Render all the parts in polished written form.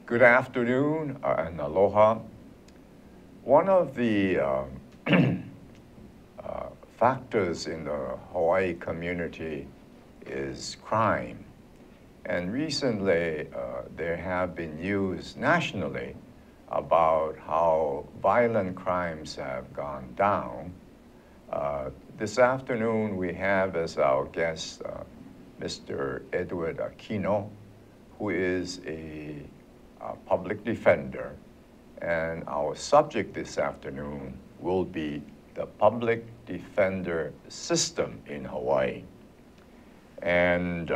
Good afternoon and aloha. One of the factors in the Hawaii community is crime. And recently, there have been news nationally about how violent crimes have gone down. This afternoon, we have as our guest Mr. Edward Aquino, who is a public defender. And our subject this afternoon will be the public defender system in Hawaii. And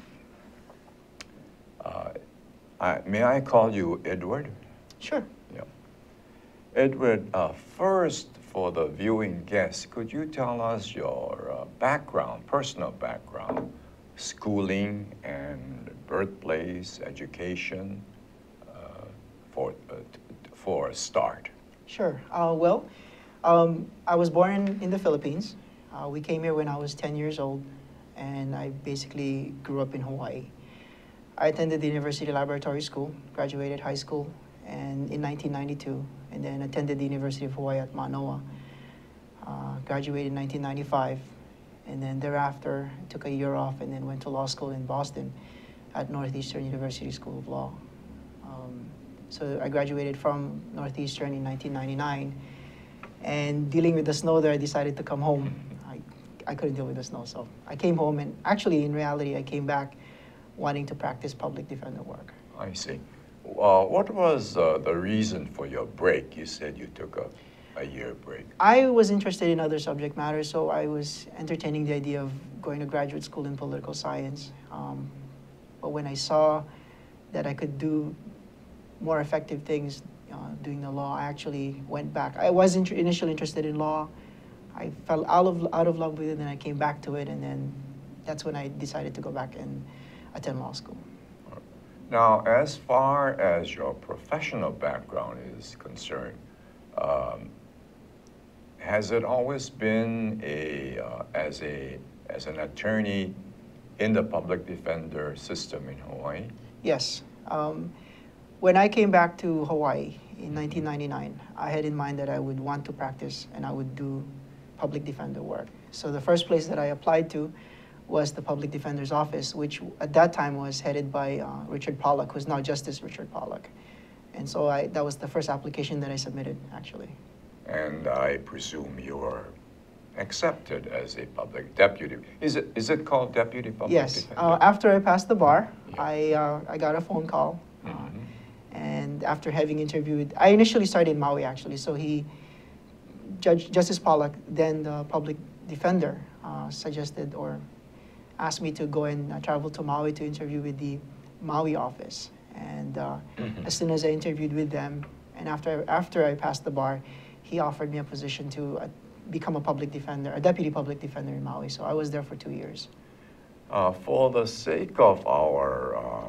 may I call you Edward? Sure. Yeah. Edward, first for the viewing guests, could you tell us your background, personal background, schooling and birthplace, education, for a start? Sure. I was born in the Philippines. We came here when I was 10 years old, and I basically grew up in Hawaii. I attended the University Laboratory School, graduated high school and in 1992, and then attended the University of Hawaii at Manoa. Graduated in 1995, and then thereafter I took a year off and then went to law school in Boston at Northeastern University School of Law. So I graduated from Northeastern in 1999, and dealing with the snow there, I decided to come home. I couldn't deal with the snow, so I came home, and actually, in reality, I came back wanting to practice public defender work. I see. What was the reason for your break? You said you took a year break. I was interested in other subject matters, so I was entertaining the idea of going to graduate school in political science. But when I saw that I could do more effective things doing the law, I actually went back. I was initially interested in law. I fell out of love with it, and I came back to it, and then that's when I decided to go back and attend law school. Now, as far as your professional background is concerned, has it always been as an attorney in the public defender system in Hawaii? Yes. When I came back to Hawaii in 1999, I had in mind that I would want to practice and I would do public defender work. So the first place that I applied to was the Public Defender's Office, which at that time was headed by Richard Pollack, who's now Justice Richard Pollack. And so that was the first application that I submitted, actually. And I presume you were accepted as a public deputy. Is it called deputy public defender? Yes. After I passed the bar, Yeah. I got a phone call. Mm-hmm. And after having interviewed, I initially started in Maui, actually. So Justice Pollack, then the public defender, suggested or asked me to go and travel to Maui to interview with the Maui office. And as soon as I interviewed with them, and after I passed the bar, he offered me a position to become a public defender, a deputy public defender in Maui. So I was there for 2 years. For the sake of our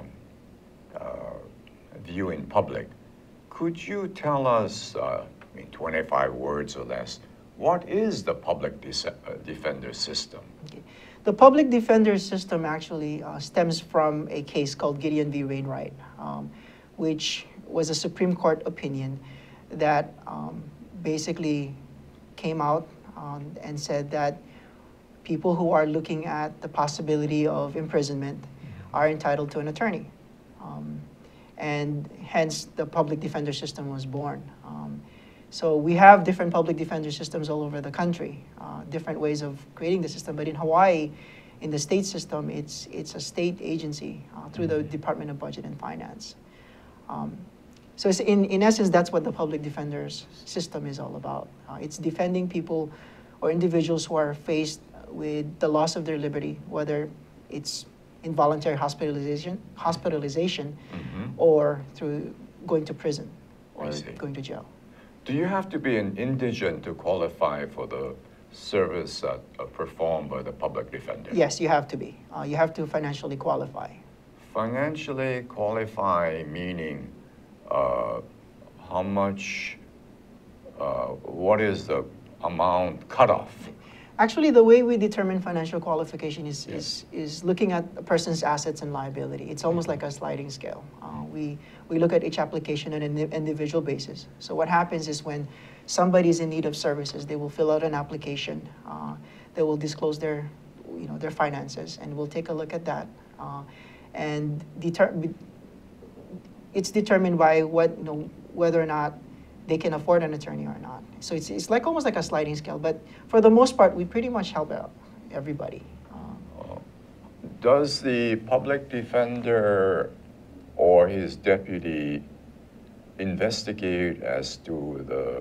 viewing public, could you tell us, in 25 words or less, what is the public defender system? Okay. The public defender system actually stems from a case called Gideon v. Wainwright, which was a Supreme Court opinion that basically came out and said that people who are looking at the possibility of imprisonment are entitled to an attorney. And hence the public defender system was born. So we have different public defender systems all over the country, different ways of creating the system. But in Hawaii, in the state system, it's a state agency through the Department of Budget and Finance. So it's in essence, that's what the public defender's system is all about. It's defending people or individuals who are faced with the loss of their liberty, whether it's involuntary hospitalization, or through going to prison or going to jail. Do you have to be an indigent to qualify for the service performed by the public defender? Yes, you have to be. You have to financially qualify. Financially qualify meaning how much, what is the amount cutoff? Actually, the way we determine financial qualification is looking at a person's assets and liability. It's almost like a sliding scale. We look at each application on an individual basis. So what happens is when somebody's in need of services, they will fill out an application. They will disclose their finances, and we'll take a look at that. And it's determined by whether or not they can afford an attorney or not. So it's like almost like a sliding scale. But for the most part, we pretty much help out everybody. Does the public defender or his deputy investigate as to the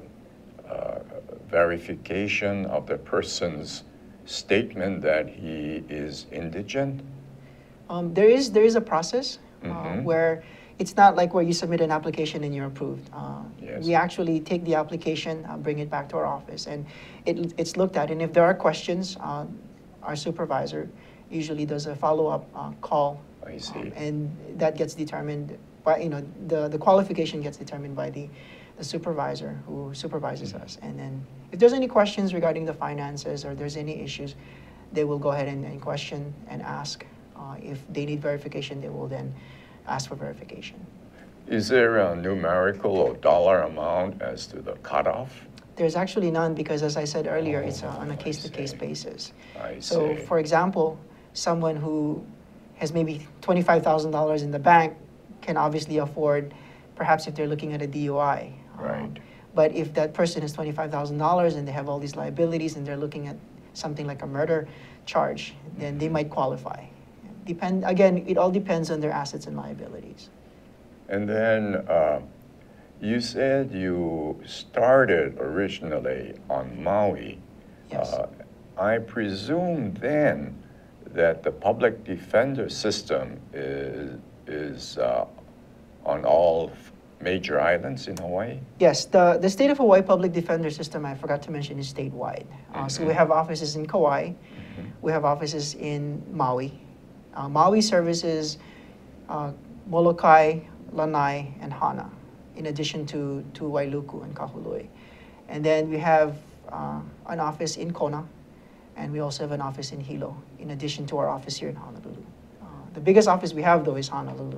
verification of the person's statement that he is indigent? There is a process where it's not like where you submit an application and you're approved. Yes. We actually take the application, bring it back to our office, and it's looked at. And if there are questions, our supervisor usually does a follow-up call. I see. And that gets determined by, the qualification gets determined by the supervisor who supervises us. And then if there's any questions regarding the finances or there's any issues, they will go ahead and question and ask. If they need verification, they will then ask for verification. Is there a numerical or dollar amount as to the cutoff? There's actually none because, as I said earlier, it's on a case-to-case basis. I So, see. for example, someone who has maybe $25,000 in the bank can obviously afford, perhaps if they're looking at a DUI. Right. But if that person has $25,000 and they have all these liabilities and they're looking at something like a murder charge, then they might qualify. Again, it all depends on their assets and liabilities. And then you said you started originally on Maui. Yes. I presume then that the public defender system is on all major islands in Hawaii? Yes, the state of Hawaii public defender system, I forgot to mention, is statewide. So we have offices in Kauai, we have offices in Maui. Maui services Molokai, Lanai, and Hana, in addition to Wailuku and Kahului. And then we have an office in Kona, and we also have an office in Hilo, in addition to our office here in Honolulu. The biggest office we have, though, is Honolulu.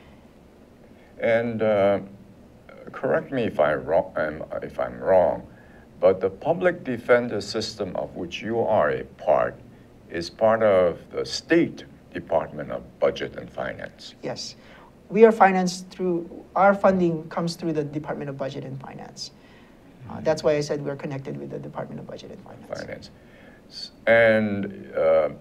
And correct me if I'm wrong, but the public defender system of which you are a part is part of the State Department of Budget and Finance. Yes. We are financed through, our funding comes through the Department of Budget and Finance. That's why I said we're connected with the Department of Budget and Finance. And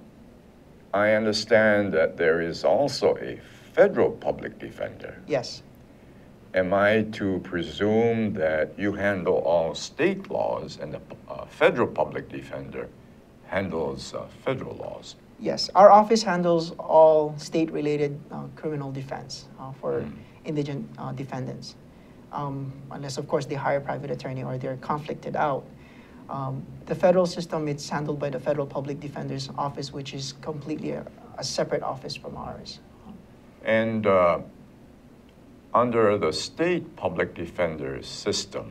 I understand that there is also a federal public defender. Yes. Am I to presume that you handle all state laws and the federal public defender handles federal laws? Yes, our office handles all state-related criminal defense for indigent defendants, unless, of course, they hire a private attorney or they're conflicted out. The federal system, it's handled by the Federal Public Defender's Office, which is completely a separate office from ours. And under the state public defender system,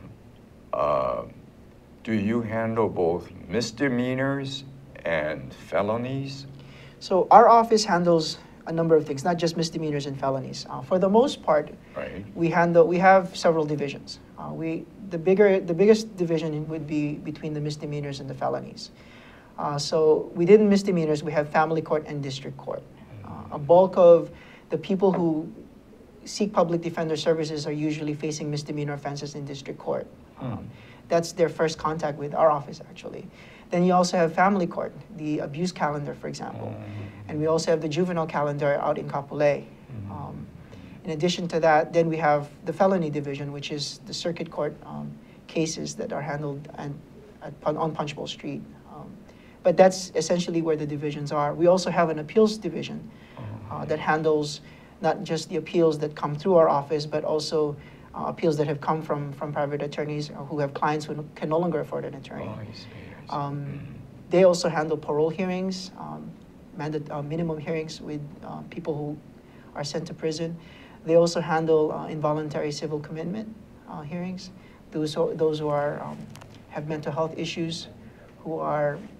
do you handle both misdemeanors and felonies? So our office handles a number of things, not just misdemeanors and felonies. For the most part, right, we have several divisions. The biggest division would be between the misdemeanors and the felonies. So within misdemeanors, we have family court and district court. A bulk of the people who seek public defender services are usually facing misdemeanor offenses in district court. That's their first contact with our office, actually. Then you also have family court, the abuse calendar, for example. And we also have the juvenile calendar out in Kapolei. In addition to that, then we have the felony division, which is the circuit court cases that are handled on Punchbowl Street. But that's essentially where the divisions are. We also have an appeals division that handles not just the appeals that come through our office, but also appeals that have come from private attorneys who have clients who can no longer afford an attorney. Oh, I see. They also handle parole hearings, minimum hearings with people who are sent to prison. They also handle involuntary civil commitment hearings. Those who are have mental health issues, who are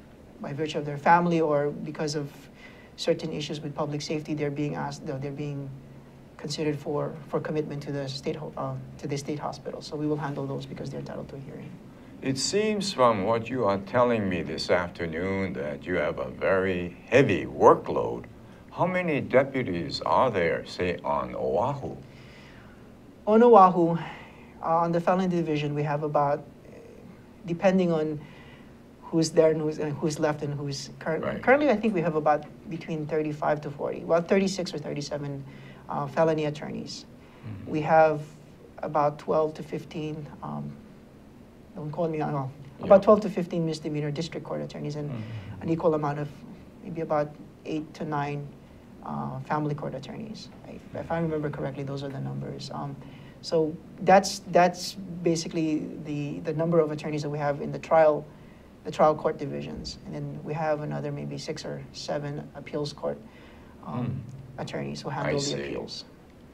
by virtue of their family or because of certain issues with public safety, they're being asked, they're being considered for commitment to the state hospital. So we will handle those because they're entitled to a hearing. It seems from what you are telling me this afternoon that you have a very heavy workload. How many deputies are there, say, on Oahu? On Oahu, on the felony division, we have about, depending on who's there and who's left and who's currently. Right. Currently, I think we have about between 35 to 40, well, 36 or 37 felony attorneys. Mm-hmm. We have about 12 to 15, don't call me on, about 12 to 15 misdemeanor district court attorneys and an equal amount of maybe about 8 to 9 family court attorneys. If I remember correctly, those are the numbers. So that's basically the number of attorneys that we have in the trial court divisions, and then we have another maybe 6 or 7 appeals court attorneys who handle the appeals.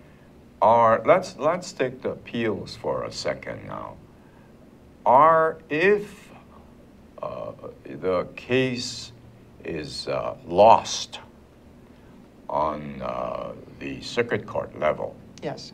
Let's take the appeals for a second now. If the case is lost on the circuit court level, yes,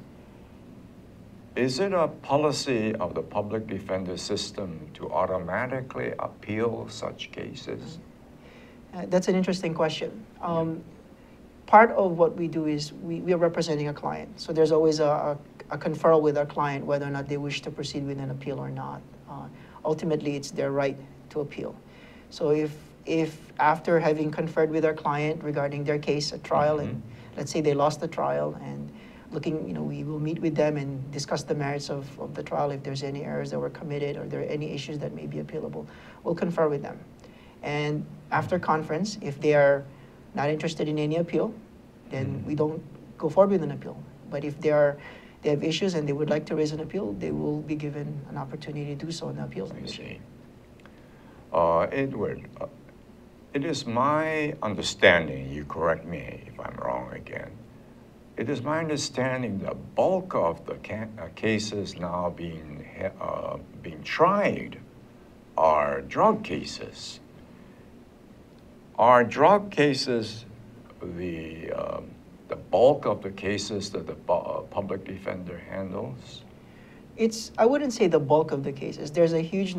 is it a policy of the public defender system to automatically appeal such cases? That's an interesting question. Part of what we do is we are representing a client, so there's always a conferral with our client whether or not they wish to proceed with an appeal or not. Ultimately, it's their right to appeal. So if after having conferred with our client regarding their case at trial, and let's say they lost the trial, and we will meet with them and discuss the merits of the trial. If there's any errors that were committed or there are any issues that may be appealable, we'll confer with them. And after conference, if they are not interested in any appeal, then we don't go forward with an appeal. But if they have issues and they would like to raise an appeal, they will be given an opportunity to do so in the appeals division. Edward, it is my understanding, you correct me if I'm wrong again, it is my understanding the bulk of the cases now being tried are drug cases. Are drug cases the bulk of the cases that the public defender handles? I wouldn't say the bulk of the cases. There's a huge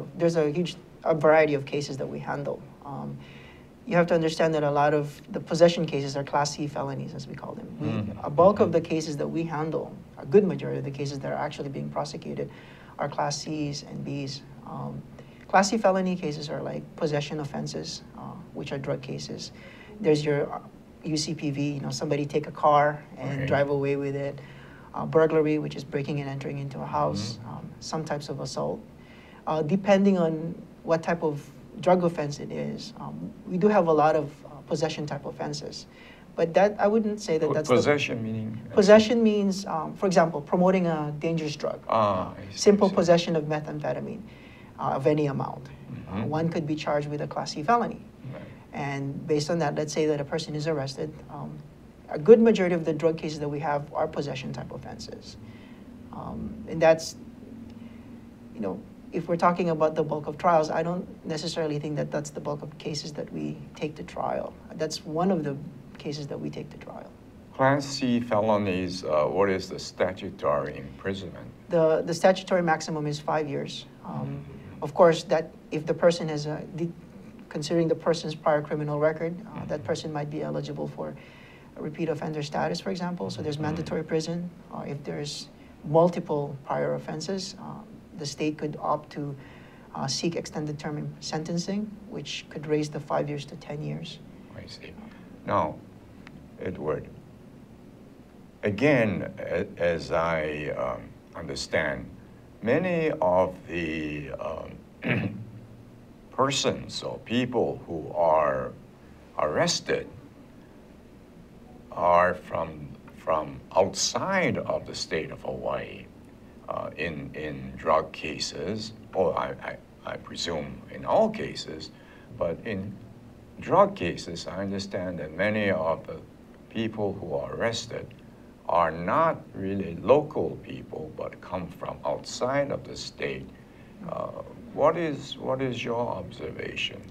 variety of cases that we handle. You have to understand that a lot of the possession cases are Class C felonies, as we call them. A bulk of the cases that we handle, a good majority of the cases that are actually being prosecuted, are Class Cs and Bs. Class C felony cases are like possession offenses, which are drug cases. There's your UCPV, somebody take a car and drive away with it. Burglary, which is breaking and entering into a house. Some types of assault. Depending on what type of drug offense it is, we do have a lot of possession type offenses. But I wouldn't say that that's possession meaning? Possession means, for example, promoting a dangerous drug. Simple possession of methamphetamine of any amount. One could be charged with a Class C felony. And based on that, let's say that a person is arrested. A good majority of the drug cases that we have are possession type offenses. And that's, if we're talking about the bulk of trials, I don't necessarily think that that's the bulk of cases that we take to trial. That's one of the cases that we take to trial. Class C felonies, what is the statutory imprisonment? The statutory maximum is 5 years. Of course, that if the person has considering the person's prior criminal record, that person might be eligible for a repeat offender status, for example. So there's mandatory prison. If there's multiple prior offenses, the state could opt to seek extended term sentencing, which could raise the 5 years to 10 years. I see. Now, Edward, again, as I understand, many of the persons or people who are arrested are from outside of the state of Hawaii in drug cases, or I presume in all cases, but in drug cases, I understand that many of the people who are arrested are not really local people, but come from outside of the state. What is your observation?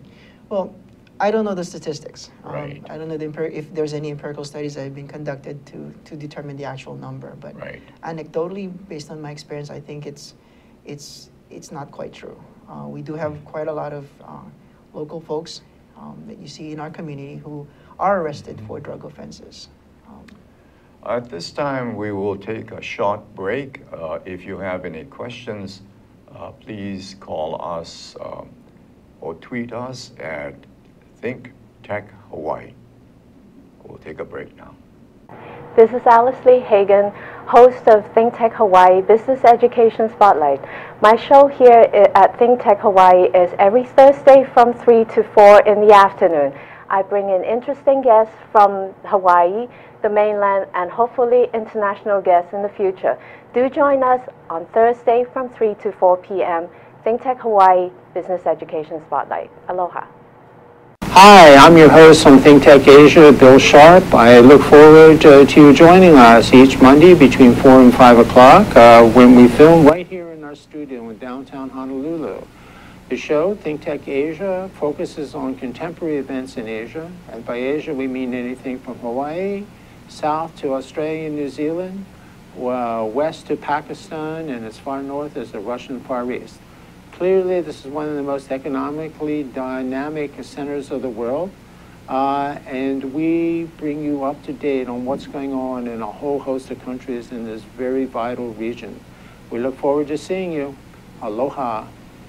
Well, I don't know the statistics. Right. I don't know if there's any empirical studies that have been conducted to determine the actual number. But Right. anecdotally, based on my experience, I think it's not quite true. We do have quite a lot of local folks that you see in our community who are arrested for drug offenses. At this time, we will take a short break. If you have any questions, please call us or tweet us at ThinkTech Hawaii. We'll take a break now. This is Alice Lee Hagan, host of ThinkTech Hawaii Business Education Spotlight. My show here at ThinkTech Hawaii is every Thursday from 3 to 4 in the afternoon. I bring in interesting guests from Hawaii, the mainland, and hopefully international guests in the future. Do join us on Thursday from 3 to 4 p.m. ThinkTech Hawaii Business Education Spotlight. Aloha. Hi, I'm your host on ThinkTech Asia, Bill Sharp. I look forward to you joining us each Monday between 4 and 5 o'clock when we film right here in our studio in downtown Honolulu. The show, ThinkTech Asia, focuses on contemporary events in Asia. And by Asia, we mean anything from Hawaii, south to Australia and New Zealand, west to Pakistan, and as far north as the Russian Far East. Clearly, this is one of the most economically dynamic centers of the world, and we bring you up to date on what's going on in a whole host of countries in this very vital region. We look forward to seeing you. Aloha.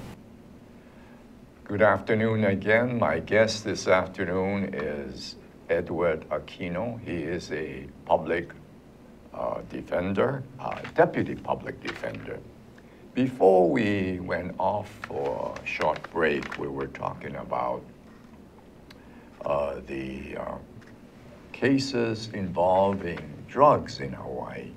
Good afternoon again. My guest this afternoon is Edward Aquino. He is a public defender, deputy public defender. Before we went off for a short break, we were talking about the cases involving drugs in Hawaii.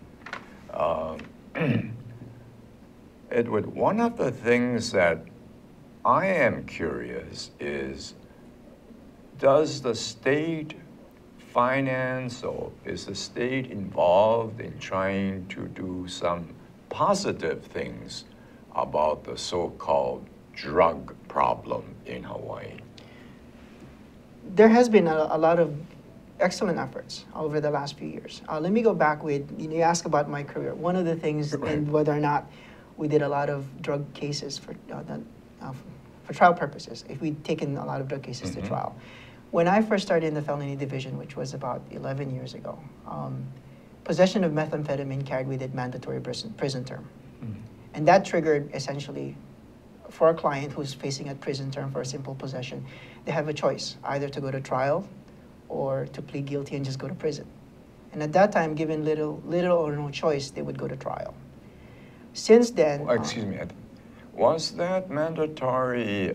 Edward, one of the things that I am curious is, does the state finance, or is the state involved in trying to do some positive things about the so-called drug problem in Hawaii? There has been a lot of excellent efforts over the last few years. Let me go back with, you asked about my career. One of the things, Right. and whether or not we did a lot of drug cases for trial purposes, if we'd taken a lot of drug cases to trial. When I first started in the felony division, which was about 11 years ago, possession of methamphetamine carried with it mandatory prison term. And that triggered, essentially, for a client who's facing a prison term for a simple possession, they have a choice, either to go to trial or to plead guilty and just go to prison. And at that time, given little or no choice, they would go to trial. Since then... Excuse me, was that mandatory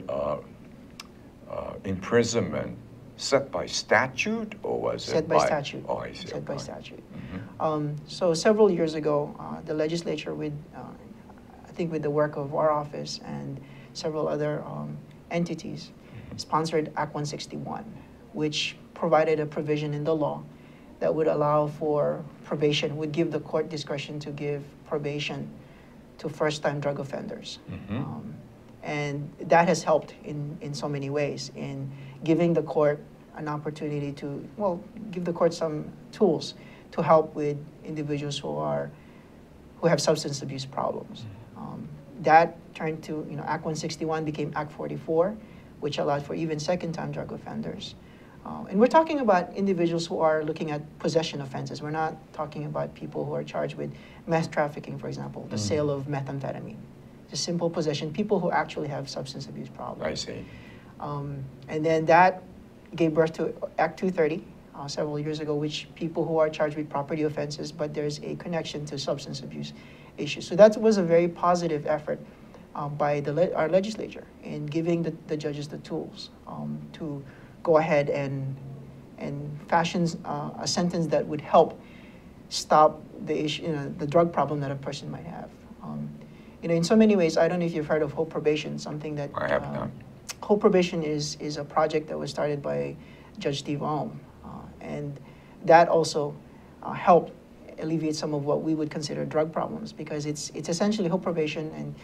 imprisonment set by statute, or was it set by statute? Oh, I see. Set by statute. So several years ago, the legislature, I think with the work of our office and several other entities, sponsored Act 161, which provided a provision in the law that would allow for probation, would give the court discretion to give probation to first-time drug offenders. And that has helped in so many ways in giving the court an opportunity to, well, give the court some tools to help with individuals who have substance abuse problems. That turned to, Act 161 became Act 44, which allowed for even second-time drug offenders. And we're talking about individuals who are looking at possession offenses. We're not talking about people who are charged with meth trafficking, for example, the sale of methamphetamine. Just simple possession, people who actually have substance abuse problems. I see. And then that gave birth to Act 230 several years ago, which people who are charged with property offenses, but there's a connection to substance abuse issues. So that was a very positive effort by our legislature in giving the judges the tools to go ahead and fashion a sentence that would help stop the issue, the drug problem that a person might have. In so many ways, I don't know if you've heard of Hope Probation, something that I have not. Hope Probation is a project that was started by Judge Steve Ohm, and that also helped alleviate some of what we would consider drug problems, because it's essentially Hope Probation, and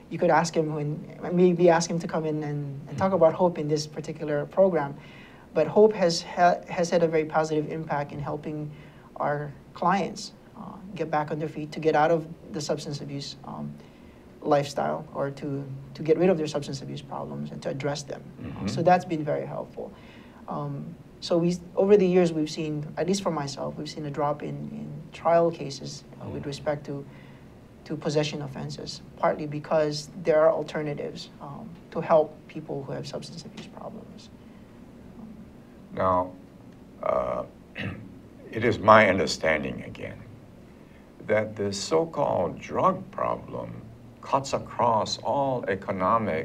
you could ask him maybe ask him to come in and talk about hope in this particular program. But hope has had a very positive impact in helping our clients get back on their feet, to get out of the substance abuse lifestyle, or to get rid of their substance abuse problems and to address them. So that's been very helpful. So over the years, we've seen, at least for myself, we've seen a drop in trial cases with respect to possession offenses, partly because there are alternatives to help people who have substance abuse problems. Now, it is my understanding again that the so-called drug problem cuts across all economic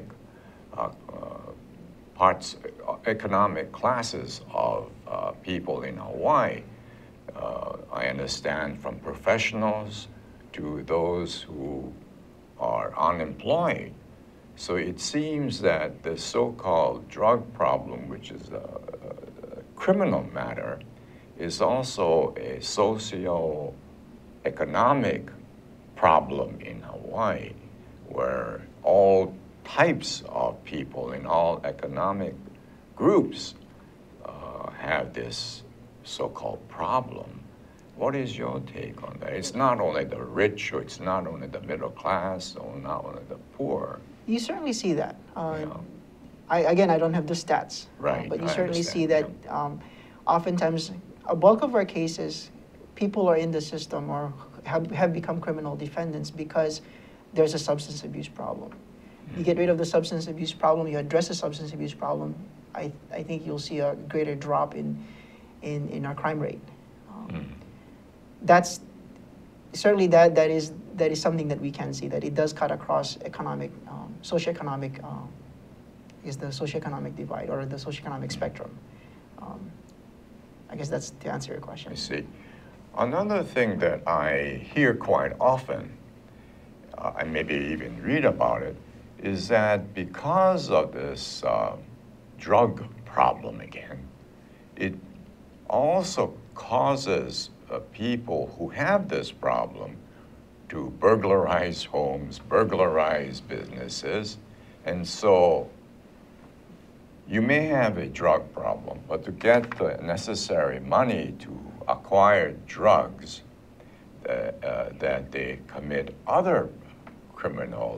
economic classes of people in Hawaii. I understand from professionals to those who are unemployed. So it seems that the so-called drug problem, which is a criminal matter, is also a socio-economic problem in Hawaii, where all types of people in all economic groups have this so-called problem. What is your take on that? It's not only the rich, or it's not only the middle class, or not only the poor. You certainly see that. Yeah. I don't have the stats, Right, but you I certainly see understand, that oftentimes a bulk of our cases, people are in the system or have become criminal defendants because there's a substance abuse problem. You get rid of the substance abuse problem, you address the substance abuse problem, I think you'll see a greater drop in our crime rate. That's certainly that is something that we can see, that it does cut across economic, socioeconomic, is the socioeconomic divide or the socioeconomic spectrum. I guess that's to answer your question. I see. Another thing that I hear quite often, and maybe even read about it, is that because of this drug problem again, it also causes people who have this problem to burglarize homes, burglarize businesses, and so you may have a drug problem, but to get the necessary money to acquire drugs, that they commit other criminal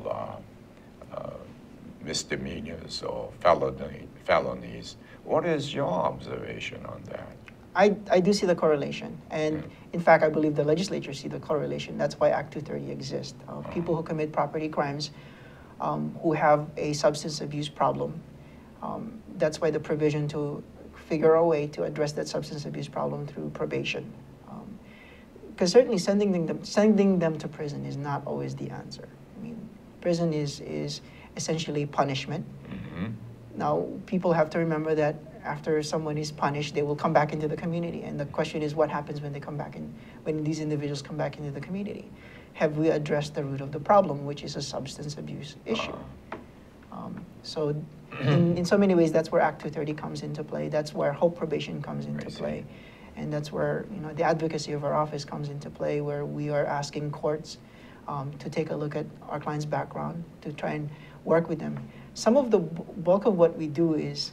misdemeanors or felonies. What is your observation on that? I do see the correlation, and in fact, I believe the legislature see the correlation. That's why Act 230 exists. People who commit property crimes, who have a substance abuse problem, that's why the provision to figure a way to address that substance abuse problem through probation. Because certainly sending them to prison is not always the answer. I mean, prison is essentially punishment. Now, people have to remember that after someone is punished, they will come back into the community. And the question is, what happens when they come back in, when these individuals come back into the community? Have we addressed the root of the problem, which is a substance abuse issue? So in so many ways, that's where Act 230 comes into play. That's where Hope Probation comes into play. And that's where the advocacy of our office comes into play, where we are asking courts to take a look at our client's background, to try and work with them. Some of the bulk of what we do is,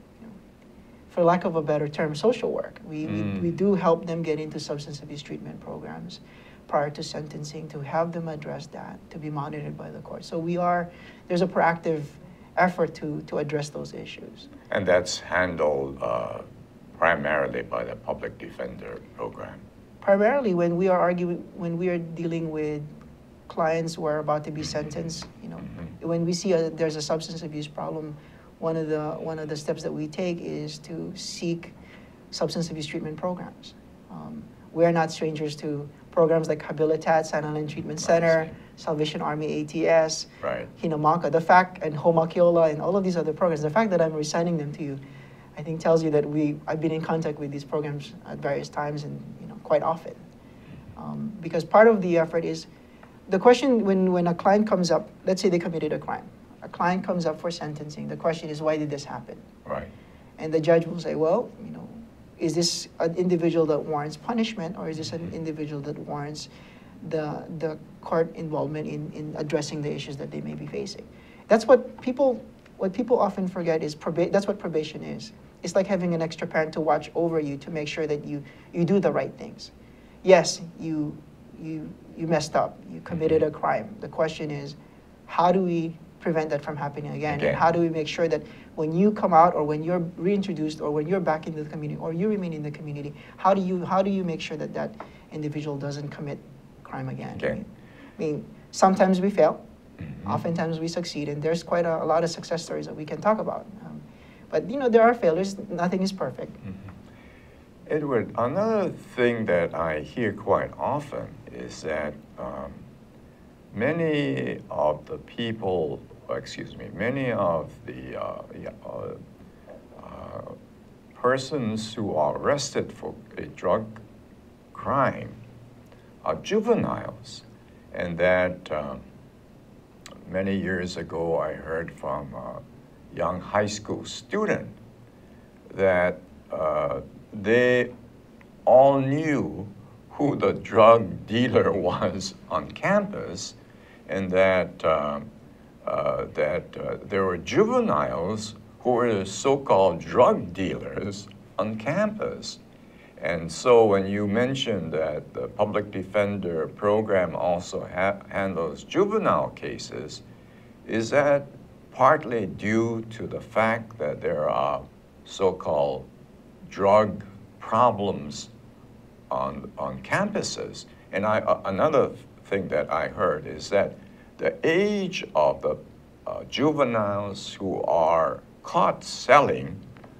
for lack of a better term, social work. We do help them get into substance abuse treatment programs prior to sentencing, to have them address that, to be monitored by the court. So there's a proactive effort to address those issues. And that's handled primarily by the public defender program. Primarily when we are dealing with clients who are about to be sentenced, when we see there's a substance abuse problem, one of the steps that we take is to seek substance abuse treatment programs. We are not strangers to programs like Habilitat, San Island Treatment Center, Salvation Army ATS, Hinamaka, and Homakiola, and all of these other programs. The fact that I'm reciting them to you, I think tells you that I've been in contact with these programs at various times and quite often. Because part of the effort is, the question when a client comes up, let's say they committed a crime. A client comes up for sentencing. The question is, why did this happen? Right. And the judge will say, well, is this an individual that warrants punishment, or is this an individual that warrants the court involvement in addressing the issues that they may be facing. That's what people often forget is that's what probation is. It's like having an extra parent to watch over you to make sure that you do the right things. Yes, you messed up, you committed a crime. The question is, how do we prevent that from happening again? And how do we make sure that when you come out, or when you're reintroduced, or when you're back into the community, or you remain in the community, how do you make sure that that individual doesn't commit crime again? Okay. I mean, sometimes we fail, oftentimes we succeed, and there's quite a lot of success stories that we can talk about. But there are failures. Nothing is perfect. Edward, another thing that I hear quite often is that many of the people, many of the persons who are arrested for a drug crime are juveniles, and that many years ago I heard from a young high school student that they all knew who the drug dealer was on campus, and that there were juveniles who were the so-called drug dealers on campus. And so when you mentioned that the public defender program also handles juvenile cases, is that partly due to the fact that there are so-called drug problems on campuses? And another thing that I heard is that the age of the juveniles who are caught selling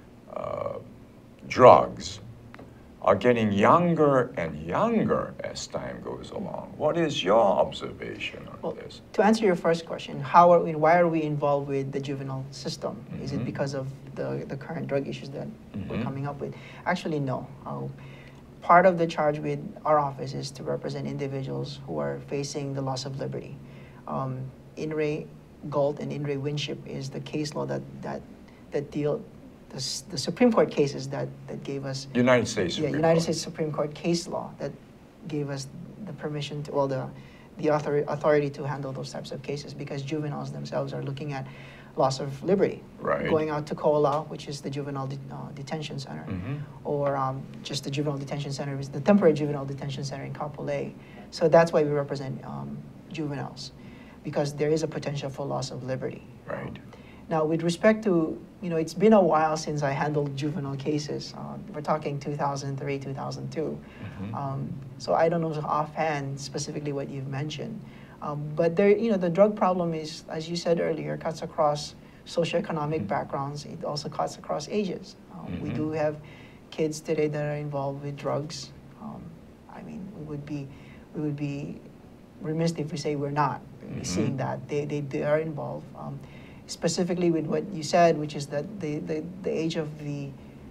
drugs are getting younger and younger as time goes along. What is your observation on this? To answer your first question, why are we involved with the juvenile system? Is it because of the current drug issues that we're coming up with? Actually, no. Part of the charge with our office is to represent individuals who are facing the loss of liberty. In re Galt and in re Winship is the case law that deal the Supreme Court cases that gave us United States Supreme Court case law that gave us the permission to, well, the authority to handle those types of cases, because juveniles themselves are looking at loss of liberty. Right. Going out to COLA, which is the juvenile detention center, or just the juvenile detention center, is the temporary juvenile detention center in Kapolei. So that's why we represent juveniles, because there is a potential for loss of liberty. Right. Now, with respect to, it's been a while since I handled juvenile cases. We're talking 2003, 2002. So I don't know offhand specifically what you've mentioned. But there, the drug problem is, as you said earlier, cuts across socioeconomic backgrounds. It also cuts across ages. We do have kids today that are involved with drugs. I mean, we would be remiss if we say we're not seeing that. They are involved. Specifically with what you said, which is that the age of the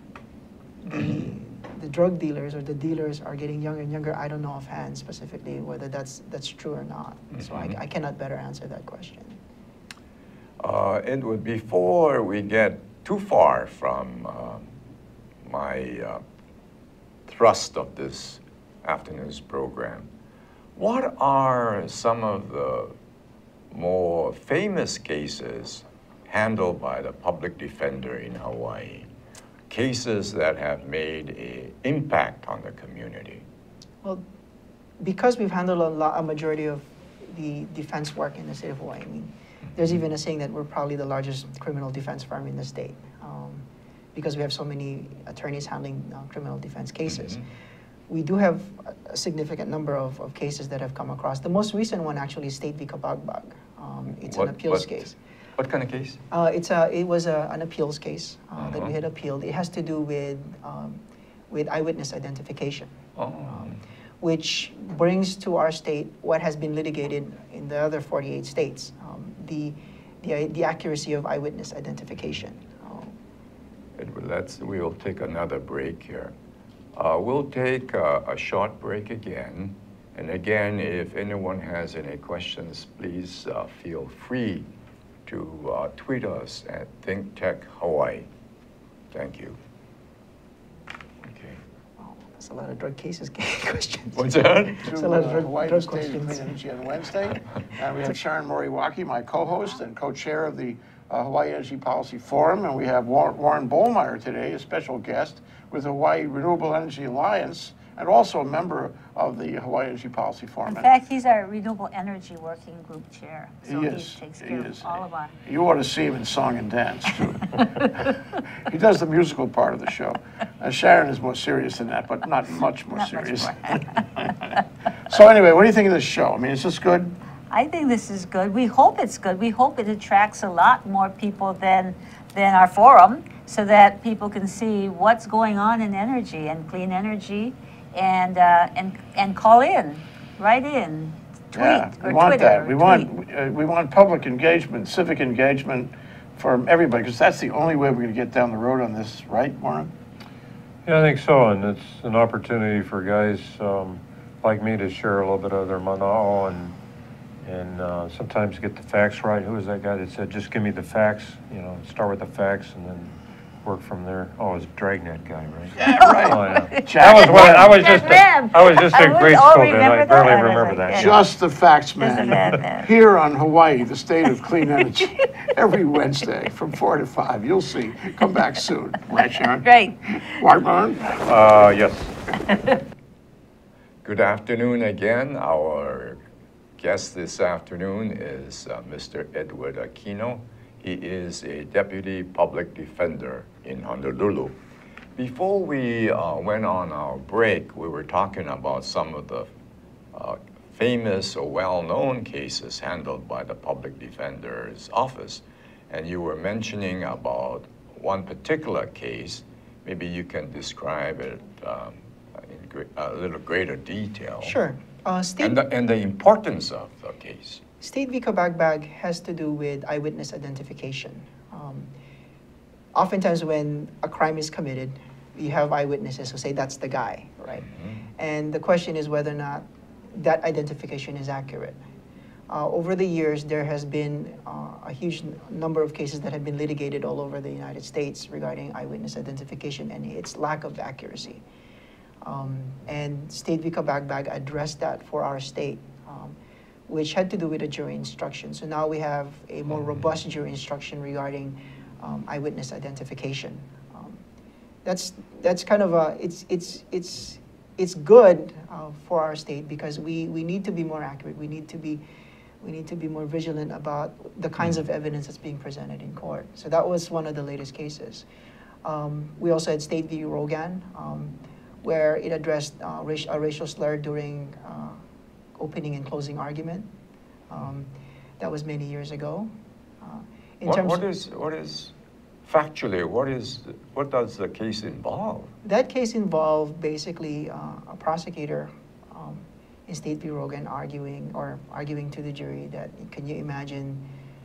drug dealers or the dealers are getting younger and younger. I don't know offhand specifically whether that's true or not. So I cannot better answer that question. Edward, before we get too far from my thrust of this afternoon's program, what are some of the more famous cases handled by the public defender in Hawaii? Cases that have made an impact on the community? Well, because we've handled a majority of the defense work in the state of Hawaii, I mean, there's even a saying that we're probably the largest criminal defense firm in the state, because we have so many attorneys handling criminal defense cases. We do have a significant number of cases that have come across. The most recent one actually is State v. Kabagbag. It's an appeals case. What kind of case? It was an appeals case that we had appealed. It has to do with eyewitness identification, which brings to our state what has been litigated in the other 48 states, the accuracy of eyewitness identification. We will take another break here. We'll take a short break again. And again, if anyone has any questions, please feel free to tweet us at ThinkTech Hawaii. Thank you. Okay. Wow, that's a lot of drug cases questions. What's that? It's a lot of Hawaii drug State of Clean questions. Energy on Wednesday. And we have Sharon Moriwaki, my co-host and co-chair of the Hawaii Energy Policy Forum. And we have Warren Bohlmeyer today, a special guest with the Hawaii Renewable Energy Alliance, and also a member of the Hawaii Energy Policy Forum. In fact, he's our Renewable Energy Working Group Chair. So He he is. takes He care is. of all of our... You ought to see him in song and dance, too. He does the musical part of the show. Sharon is more serious than that, but not much more Not much serious. more. So anyway, what do you think of this show? I mean, is this good? I think this is good. We hope it's good. We hope it attracts a lot more people than our forum, so that people can see what's going on in energy and clean energy, and call in, write in, tweet Yeah, or we want Twitter. that. or We want public engagement, civic engagement from everybody, because that's the only way we're going to get down the road on this, right, Warren? Yeah, I think so, and it's an opportunity for guys like me to share a little bit of their manao and sometimes get the facts right. Who was that guy that said, just give me the facts, you know, start with the facts and then work from there? Oh, it was Dragnet guy, right? Yeah, right. Oh, yeah. Jack, That was when I was Jack just Man. I was just I in would grade all school then. I remember barely that. remember that. Yeah. just the facts, Just man. the man. Here on Hawaii, the state of clean energy, every Wednesday from 4 to 5. You'll see. Come back soon. Right, Sharon? Great. Warren? Yes. Good afternoon again. Our guest this afternoon is Mr. Edward Aquino. He is a deputy public defender in Honolulu. Before we went on our break, we were talking about some of the famous or well-known cases handled by the public defender's office. And you were mentioning about one particular case. Maybe you can describe it in a little greater detail. Sure. And the importance of the case. State v. Kabagbag has to do with eyewitness identification. Oftentimes when a crime is committed, you have eyewitnesses who say that's the guy, right? Mm-hmm. And the question is whether or not that identification is accurate. Over the years, there has been a huge number of cases that have been litigated all over the United States regarding eyewitness identification and its lack of accuracy. And State v. Kabagbag addressed that for our state, which had to do with a jury instruction. So now we have a more robust jury instruction regarding eyewitness identification. That's kind of a, it's good for our state because we need to be more accurate. We need to be more vigilant about the kinds of evidence that's being presented in court. So that was one of the latest cases. We also had State v. Rogan, where it addressed a racial slur during opening and closing argument. That was many years ago. What is factually, what does the case involve? That case involved basically a prosecutor in State v. Rogan arguing to the jury that, can you imagine,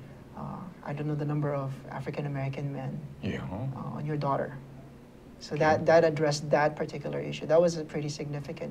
I don't know the number of African-American men on your daughter. So that addressed that particular issue. That was pretty significant.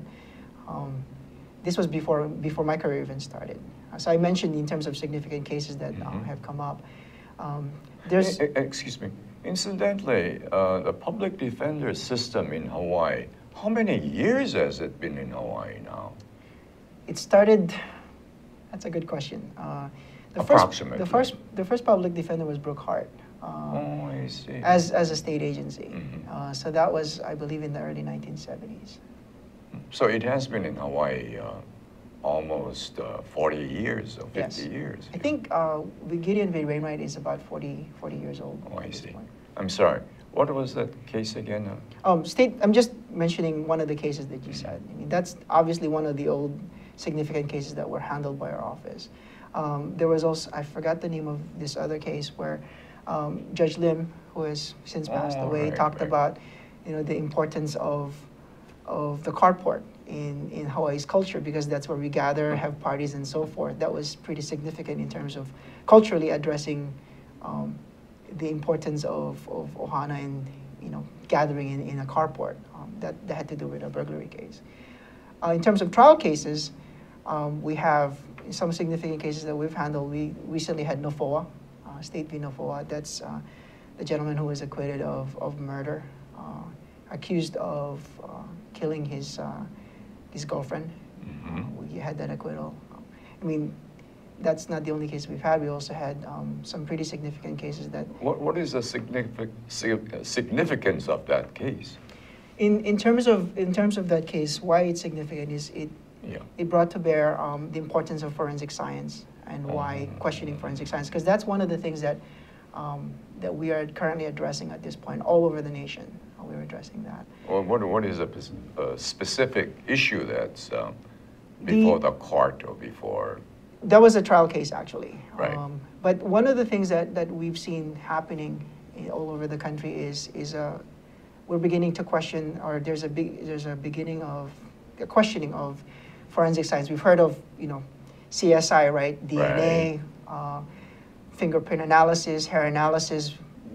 This was before my career even started. So I mentioned in terms of significant cases that have come up. There's Excuse me. Incidentally, the public defender system in Hawaii, how many years has it been in Hawaii now? It started. That's a good question. Approximately. The first public defender was Brooke Hart. Oh, I see. As a state agency. So that was, I believe, in the early 1970s. So it has been in Hawaii almost 40 years or 50 Yes. years. I think Gideon V. Wainwright is about 40 years old. Oh, I at this see. point. I'm sorry. What was that case again? I'm just mentioning one of the cases that you said. I mean, that's obviously one of the old significant cases that were handled by our office. There was also, I forgot the name of this other case where Judge Lim, who has since passed away, talked about, the importance of the carport in Hawaii's culture, because that's where we gather, have parties, and so forth. That was pretty significant in terms of culturally addressing the importance of ohana and gathering in a carport. That had to do with a burglary case. In terms of trial cases, we have some significant cases that we've handled. We recently had Nofoa, State v. Nofoa. That's the gentleman who was acquitted of murder, accused of killing his girlfriend. We had that acquittal. I mean, that's not the only case we've had. We also had some pretty significant cases that. What is the significance of that case? In terms of that case, why it's significant is it brought to bear the importance of forensic science and why questioning forensic science, because that's one of the things that that we are currently addressing at this point all over the nation. We're addressing that. Well, what is a specific issue that's before the court or before? That was a trial case, actually. Right. But one of the things that we've seen happening all over the country is we're beginning to question, or there's a beginning of a questioning of forensic science. We've heard of CSI, right? DNA, fingerprint analysis, hair analysis.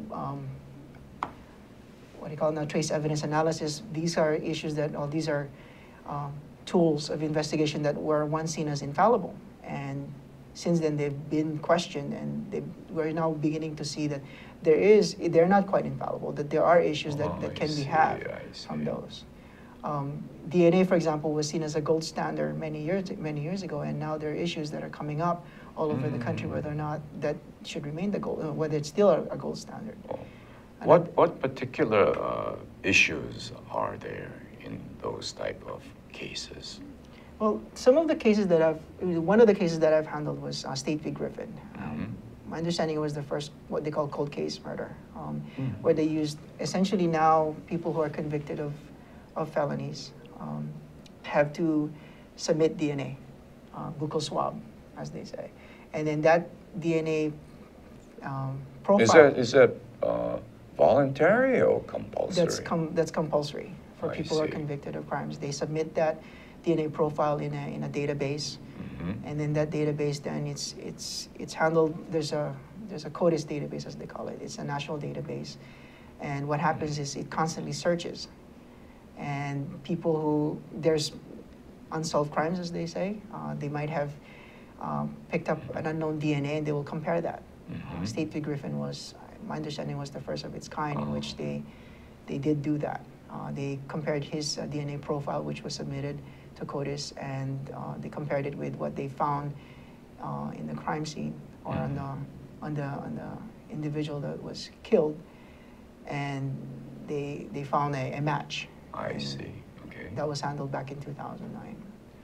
What do you call it now? Trace evidence analysis. These are issues these are tools of investigation that were once seen as infallible. And since then, they've been questioned, and we're now beginning to see that they're not quite infallible, that there are issues that can be had from those. DNA, for example, was seen as a gold standard many years ago, and now there are issues that are coming up all over the country whether or not that should remain whether it's still a gold standard. What particular issues are there in those type of cases? Well, some of the cases one of the cases that I've handled was State v. Griffin. My understanding, it was the first, what they call cold case murder, where they used, essentially now, people who are convicted of felonies have to submit DNA, buccal swab, as they say. And then that DNA profile... Is that voluntary or compulsory? That's compulsory for people who are convicted of crimes. They submit that DNA profile in a database, and then that database, then it's handled. There's a CODIS database, as they call it. It's a national database, and what happens is it constantly searches, and people who there's unsolved crimes, as they say, they might have picked up an unknown DNA, and they will compare that. State v. Griffin was, my understanding, was the first of its kind in which they did do that. They compared his DNA profile, which was submitted to CODIS, and they compared it with what they found in the crime scene or on the individual that was killed, and they found a match. I see. Okay. That was handled back in 2009.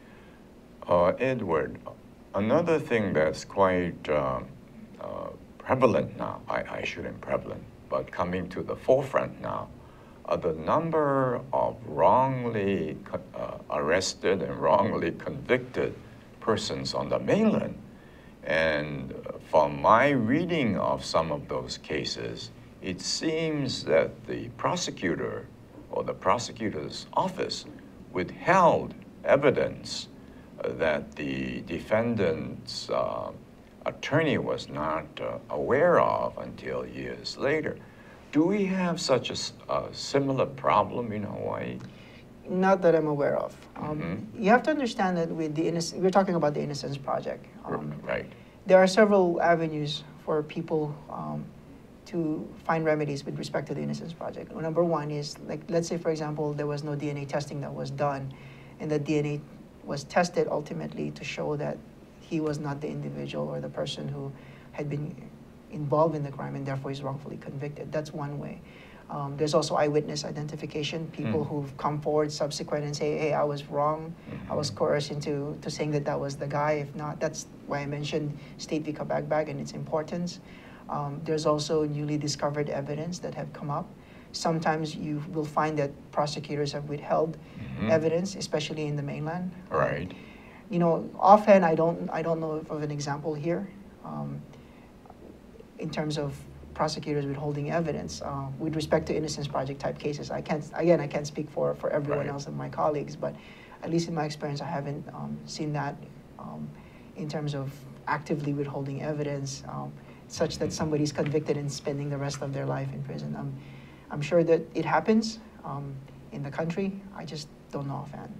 Edward, another thing that's quite prevalent now, I shouldn't prevalent, but coming to the forefront now, the number of wrongly arrested and wrongly convicted persons on the mainland. And from my reading of some of those cases, it seems that the prosecutor or the prosecutor's office withheld evidence that the defendant's attorney was not aware of until years later. Do we have such a similar problem in Hawaii? Not that I'm aware of. You have to understand that with we're talking about the Innocence Project. Right. There are several avenues for people to find remedies with respect to the Innocence Project. Well, number one is, like, let's say, for example, there was no DNA testing that was done, and the DNA was tested ultimately to show that he was not the individual or the person who had been involved in the crime and therefore is wrongfully convicted. That's one way. There's also eyewitness identification, people who've come forward subsequent and say, hey, I was wrong. I was coerced into saying that was the guy. If not, that's why I mentioned State v. Kabagbag and its importance. There's also newly discovered evidence that have come up. Sometimes you will find that prosecutors have withheld evidence, especially in the mainland. Right. Offhand, I don't know of an example here. In terms of prosecutors withholding evidence with respect to Innocence Project type cases. I can't speak for everyone else and my colleagues, but at least in my experience, I haven't seen that in terms of actively withholding evidence such that somebody's convicted and spending the rest of their life in prison. I'm sure that it happens in the country. I just don't know offhand.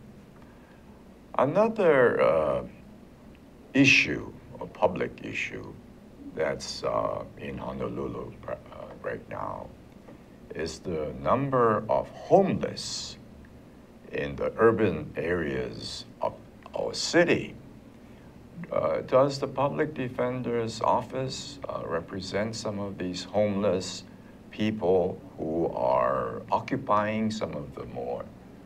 Another issue, a public issue, that's in Honolulu right now is the number of homeless in the urban areas of our city. Does the Public Defender's Office represent some of these homeless people who are occupying some of the more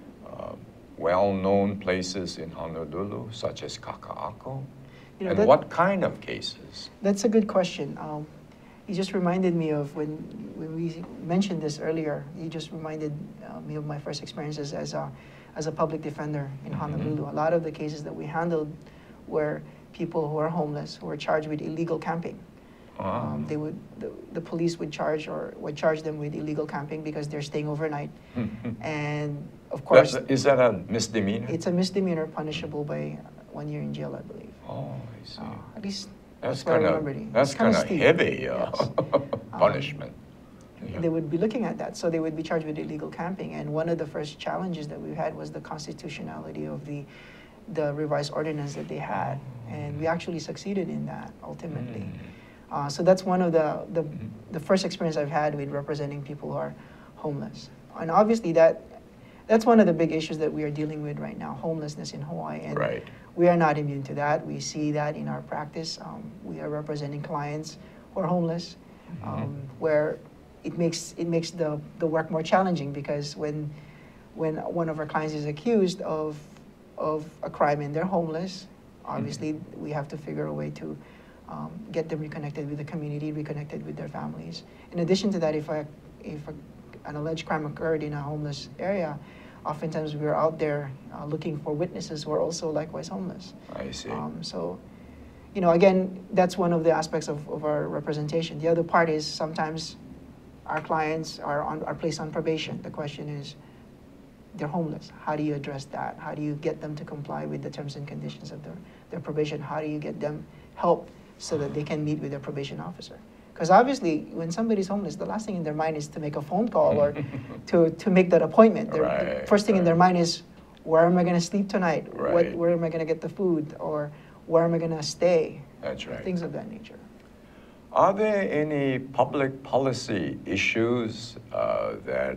well-known places in Honolulu, such as Kaka'ako? You know, and what kind of cases? That's a good question. You just reminded me of when we mentioned this earlier. You just reminded me of my first experiences as a public defender in Honolulu. A lot of the cases that we handled were people who are homeless, who were charged with illegal camping. The police would charge them with illegal camping because they're staying overnight. And of course, is that a misdemeanor? It's a misdemeanor punishable by 1 year in jail, I believe. Oh, I see. At least that's what I kind remember. of heavy punishment. They would be looking at that, so they would be charged with illegal camping. And one of the first challenges that we had was the constitutionality of the revised ordinance that they had, and we actually succeeded in that ultimately. So that's one of the first experience I've had with representing people who are homeless. And obviously that's one of the big issues that we are dealing with right now, homelessness in Hawaii. And right. We are not immune to that. We see that in our practice. We are representing clients who are homeless, where it makes the work more challenging, because when one of our clients is accused of a crime and they're homeless, obviously we have to figure a way to get them reconnected with the community, reconnected with their families. In addition to that, if an alleged crime occurred in a homeless area, oftentimes we're out there looking for witnesses who are also likewise homeless. I see. So, you know, again, that's one of the aspects of our representation. The other part is sometimes our clients are placed on probation. The question is, they're homeless. How do you address that? How do you get them to comply with the terms and conditions of their probation? How do you get them help so that they can meet with their probation officer? Because obviously, when somebody's homeless, the last thing in their mind is to make a phone call or to make that appointment. The first thing in their mind is, where am I going to sleep tonight? Right. Where am I going to get the food? Or where am I going to stay? That's right. Things of that nature. Are there any public policy issues that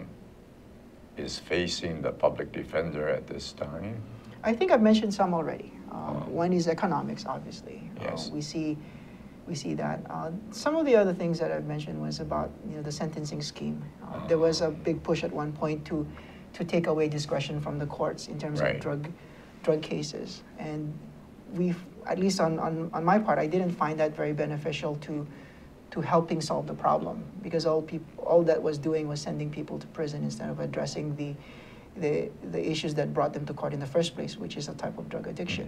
is facing the public defender at this time? I think I've mentioned some already. One is economics, obviously. Yes. We see that. Some of the other things that I've mentioned was about the sentencing scheme. There was a big push at one point to take away discretion from the courts in terms of drug cases, and we've, at least on my part, I didn't find that very beneficial to helping solve the problem, because all that was doing was sending people to prison instead of addressing the issues that brought them to court in the first place, which is a type of drug addiction.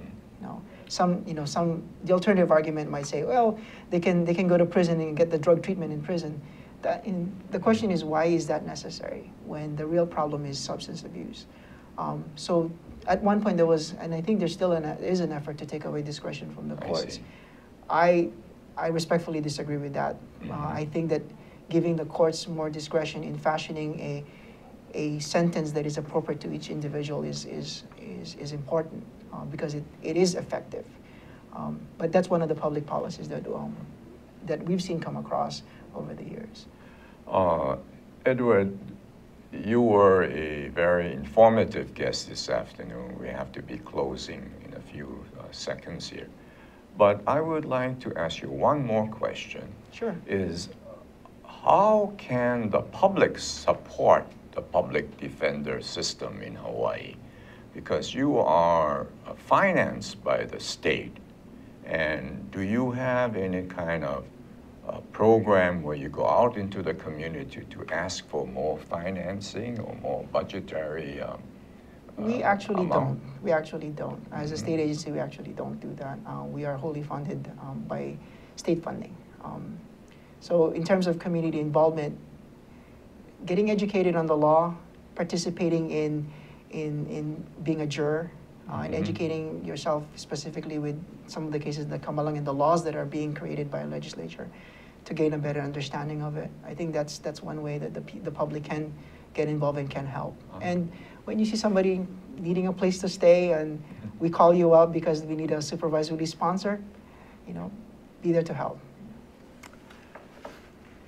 The alternative argument might say, well, they can go to prison and get the drug treatment in prison. The question is, why is that necessary when the real problem is substance abuse? So at one point there was, and I think there still is an effort to take away discretion from the courts. I respectfully disagree with that. I think that giving the courts more discretion in fashioning a sentence that is appropriate to each individual is important, because it is effective. But that's one of the public policies that we've seen come across over the years. Edward, you were a very informative guest this afternoon. We have to be closing in a few seconds here. But I would like to ask you one more question. Sure. Is how can the public support the public defender system in Hawaii? Because you are financed by the state. And do you have any kind of program where you go out into the community to ask for more financing or more budgetary We actually amount? don't. We actually don't. As a state agency, we actually don't do that. We are wholly funded by state funding. So in terms of community involvement, getting educated on the law, participating in being a juror, and educating yourself specifically with some of the cases that come along and the laws that are being created by a legislature to gain a better understanding of it. I think that's one way that the public can get involved and can help. And when you see somebody needing a place to stay and we call you up because we need a supervised release sponsor, be there to help.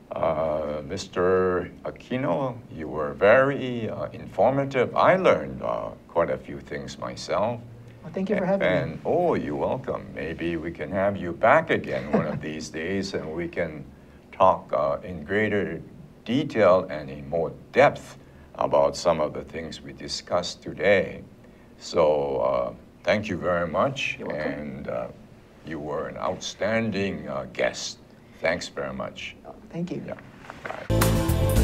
Mr. Aquino, you were very informative. I learned quite a few things myself. Well, thank you for having me. And oh, you're welcome. Maybe we can have you back again one of these days, and we can talk in greater detail and in more depth about some of the things we discussed today. So thank you very much. You're welcome. And you were an outstanding guest. Thanks very much. Thank you. Yeah. Bye.